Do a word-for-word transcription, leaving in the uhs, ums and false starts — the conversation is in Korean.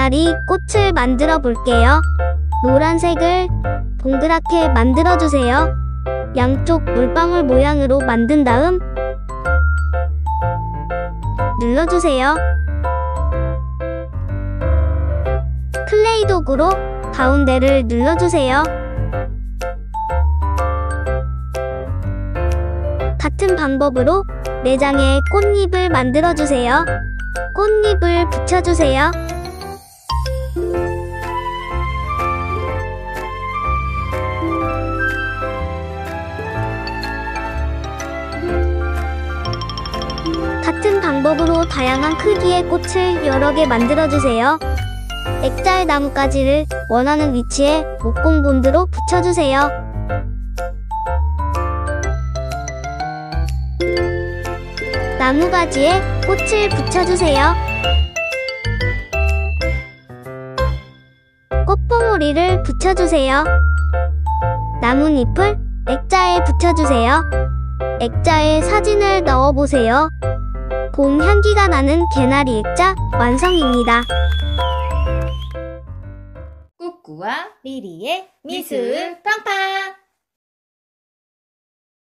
개나리 꽃을 만들어 볼게요. 노란색을 동그랗게 만들어 주세요. 양쪽 물방울 모양으로 만든 다음 눌러주세요. 클레이 도구로 가운데를 눌러주세요. 같은 방법으로 내장에 꽃잎을 만들어주세요. 꽃잎을 붙여주세요. 같은 방법으로 다양한 크기의 꽃을 여러 개 만들어주세요. 액자의 나뭇가지를 원하는 위치에 목공 본드로 붙여주세요. 나무가지에 꽃을 붙여주세요. 꽃봉오리를 붙여주세요. 나뭇잎을 액자에 붙여주세요. 액자에 사진을 넣어보세요. 봄 향기가 나는 개나리 액자 완성입니다. 꾸꾸와 리리의 미술 팡팡!